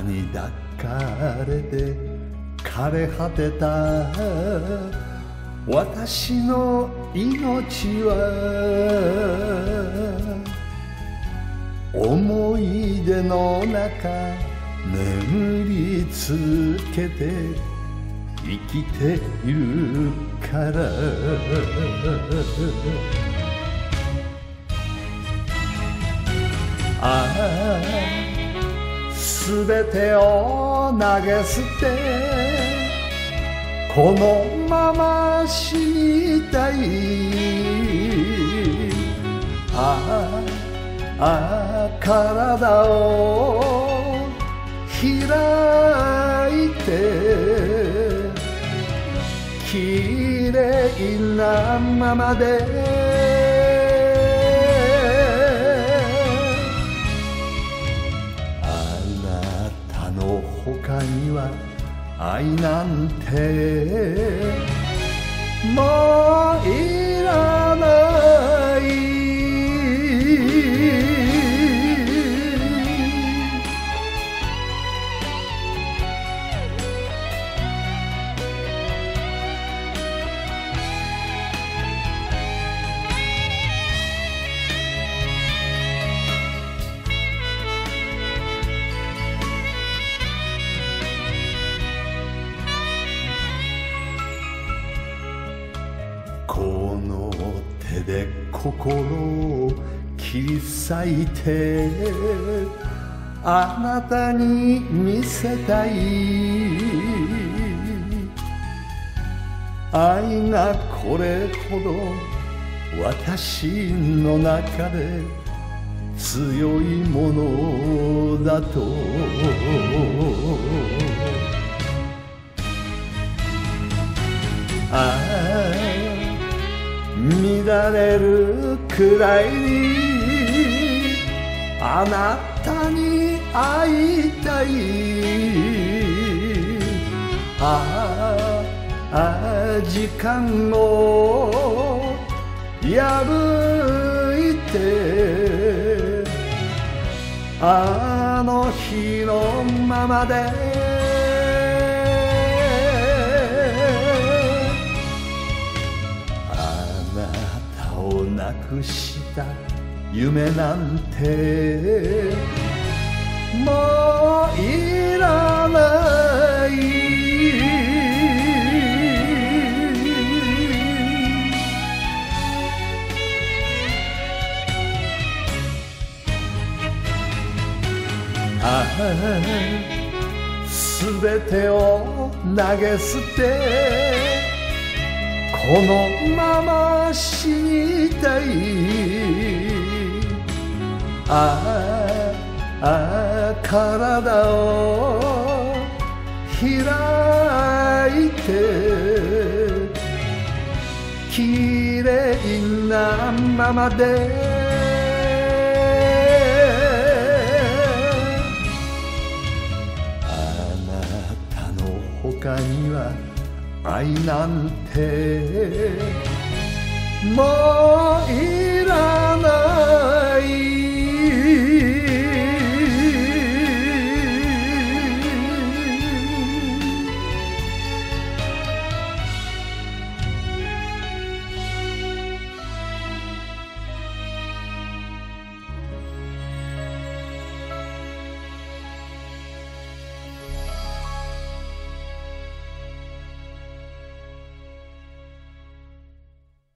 に抱かれて枯れ果てた私の命は思い出の中眠り続けて生きているからああすべてを投げ捨てこのまま死にたいああ体を開いてきれいなままで他には愛なんてもういらないこの手で心を切り裂いてあなたに見せたい愛がこれほど私の中で強いものだと乱れるくらいにあなたに会いたい時間を破いてあの日のままでなくした夢なんてもういらないすべてを投げ捨てこのまま死にたい体を開いてきれいなままであなたの他には愛なんてもういらない